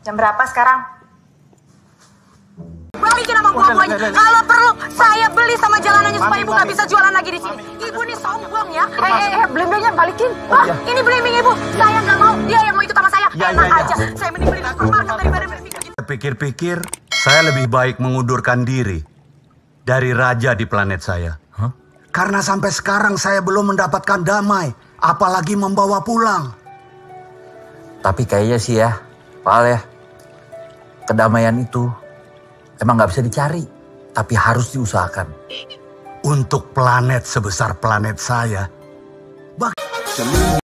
Jam berapa sekarang? Balikin sama buah-buahnya. Kalau perlu saya beli sama jalanannya supaya ibu nggak bisa jualan lagi di sini. Ibu nih sombong ya. Belimbingnya balikin. Wah, ini belimbing ibu. Saya nggak mau. Dia yang mau ikut sama saya. Enak aja. Saya mending beli di supermarket daripada beli. Pikir-pikir, saya lebih baik mengundurkan diri dari raja di planet saya. Karena sampai sekarang saya belum mendapatkan damai, apalagi membawa pulang. Tapi kayaknya sih ya, Pak Al ya, kedamaian itu emang nggak bisa dicari, tapi harus diusahakan. Untuk planet sebesar planet saya,